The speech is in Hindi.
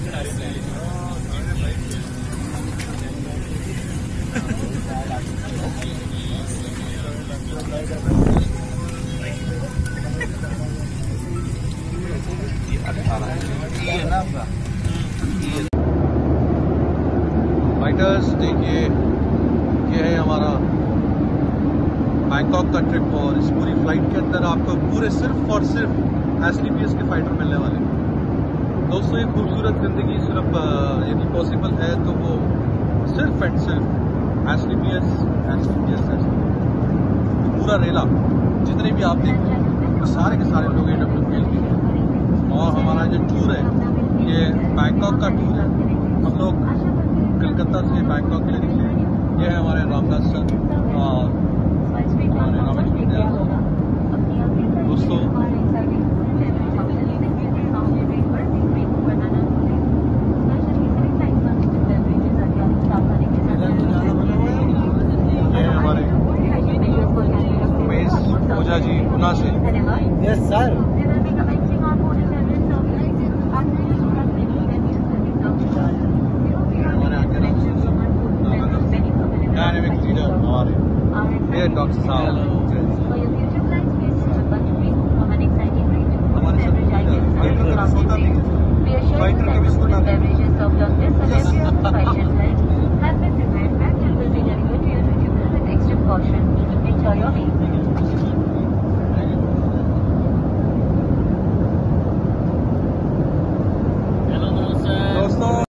फाइटर्स देखिए, ये है हमारा बैंकॉक का ट्रिप और इस पूरी फ्लाइट के अंदर आपको पूरे सिर्फ और सिर्फ SLPS के फाइटर मिलने वाले हैं। दोस्तों, ये खूबसूरत जिंदगी सिर्फ यदि पॉसिबल है तो वो सिर्फ एंड सिर्फ SLPS। पूरा रेला जितने भी आप देखें सारे के सारे लोग AWPL के हैं। और हमारा जो टूर है ये बैंकॉक का टूर है। हम लोग कलकत्ता से बैंकॉक के लिए निकले। ये है हमारे रामदास सर और हमारे रमेश विद्याल दोस्तों। ये हमारे उमेश ओझा जी गुना से। Yes sir. डायनेमिक लीडर हमारे ये डॉक्टर साहब, हमारे सब लीडर फाइटर सोता नहीं है, फाइटर कभी सोता नहीं।